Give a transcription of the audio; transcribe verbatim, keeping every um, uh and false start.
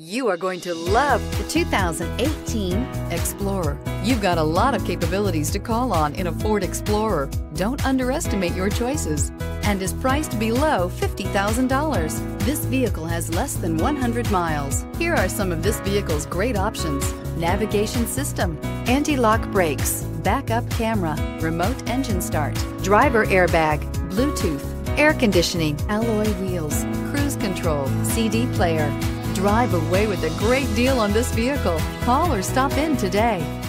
You are going to love the two thousand eighteen Explorer. You've got a lot of capabilities to call on in a Ford Explorer. Don't underestimate your choices, and is priced below fifty thousand dollars. This vehicle has less than one hundred miles. Here are some of this vehicle's great options: navigation system, anti-lock brakes, backup camera, remote engine start, driver airbag, Bluetooth, air conditioning, alloy wheels, cruise control, C D player. Drive away with a great deal on this vehicle. Call or stop in today.